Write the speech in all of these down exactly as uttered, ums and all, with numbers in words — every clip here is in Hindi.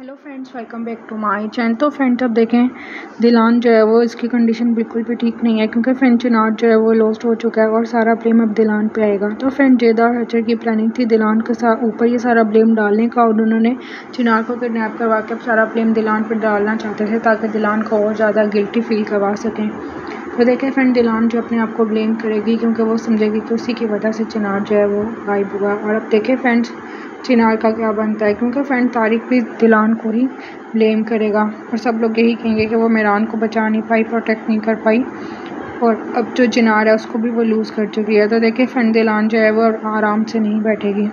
Hello friends, welcome back to my channel. तो फ्रेंड्स अब देखें दिलान जो है वो इसकी कंडीशन बिल्कुल भी ठीक नहीं है, क्योंकि फ्रेंड चिनार जो है वो लॉस्ट हो चुका है और सारा ब्लेम अब दिलान पे आएगा। तो फ्रेंड जेदा और हचर की प्लानिंग थी दिलान के साथ ऊपर ये सारा ब्लेम डालने का, और उन्होंने चिनार को किडनैप करवा के अब सारा ब्लेम दिलान पर डालना चाहते थे ताकि दिलान को और ज़्यादा गिल्टी फील करवा सकें। तो देखें फ्रेंड दिलान जो अपने आप को ब्लेम करेगी क्योंकि वो समझेगी कि उसी की वजह से चिनार जो है वो गायब हुआ। और अब देखें फ्रेंड्स चिनार का क्या बनता है, क्योंकि फ्रेंड तारिक भी दिलान को ही ब्लेम करेगा और सब लोग यही कहेंगे कि वो मेरान को बचा नहीं पाई, प्रोटेक्ट नहीं कर पाई, और अब जो चिनार है उसको भी वो लूज़ कर चुकी है। तो देखिए फ्रेंड दिलान जो है वो आराम से नहीं बैठेगी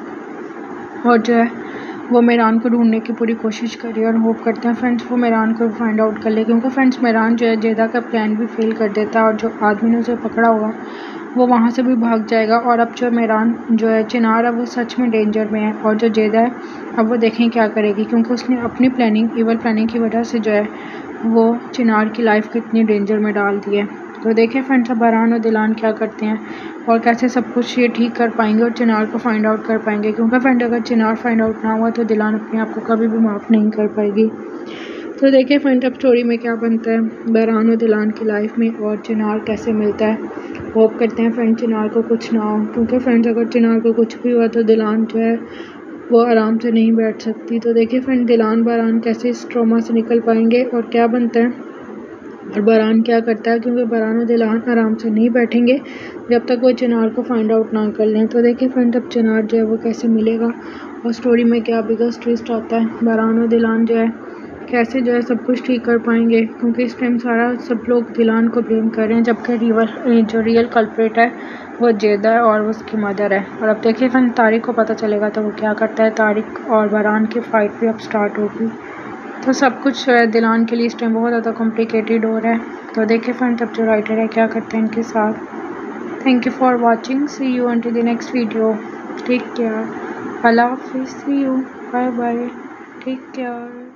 और जो है वो मेरान को ढूंढने की पूरी कोशिश कर रही है और होप करते हैं फ्रेंड्स वो मेरान को फाइंड आउट कर ले, क्योंकि फ्रेंड्स मेरान जो है जेदा का प्लान भी फेल कर देता है और जो आदमी ने उसे पकड़ा हुआ वो वहाँ से भी भाग जाएगा। और अब जो मेरान जो है चिनार है वो सच में डेंजर में है, और जो जेदा है अब वो देखें क्या करेगी, क्योंकि उसने अपनी प्लानिंग इवल प्लानिंग की वजह से जो है वो चिनार की लाइफ को इतनी डेंजर में डाल दी है। तो देखें फ्रेंड्स अब बरहान और दिलान क्या करते हैं और कैसे सब कुछ ये ठीक कर पाएंगे और चिनार को फाइंड आउट कर पाएंगे, क्योंकि फ्रेंड अगर चिनार फाइंड आउट ना हुआ तो दिलान अपने आप को कभी भी माफ़ नहीं कर पाएगी। तो देखिए फ्रेंड अब स्टोरी में क्या बनता है बरहान और दिलान की लाइफ में, और चिनार कैसे मिलता है। होप करते हैं फ्रेंड चिनार को कुछ ना हो, क्योंकि फ्रेंड्स अगर चिनार को कुछ भी हुआ तो दिलान जो है वो आराम से नहीं बैठ सकती। तो देखिए फ्रेंड दिलान बरहान कैसे इस ट्रॉमा से निकल पाएंगे और क्या बनता है और बरहान क्या करता है, क्योंकि बरहान और दिलान आराम से नहीं बैठेंगे जब तक वो चिनार को फाइंड आउट ना कर लें। तो देखिए फ्रेंड अब चिनार जो है वो कैसे मिलेगा और स्टोरी में क्या बिगेस्ट ट्विस्ट आता है, बरहान और दिलान जो है कैसे जो है सब कुछ ठीक कर पाएंगे, क्योंकि इस टाइम सारा सब लोग दिलान को ब्लेम कर रहे हैं जबकि रियल जो रियल कल्प्रेट है वो जेदा है और उसकी मदर है। और अब देखिए फ्रेंड तारिक को पता चलेगा तो वो क्या करता है, तारिक और बरहान की फ़ाइट भी अब स्टार्ट होगी। तो सब कुछ दिलान के लिए इस टाइम बहुत ज़्यादा कॉम्प्लिकेटेड हो रहा है। तो देखिए फ्रेंड अब जो राइटर है क्या करते हैं इनके साथ। Thank you for watching, see you until the next video, take care, अल्लाह हाफिज़, see you, bye bye, take care.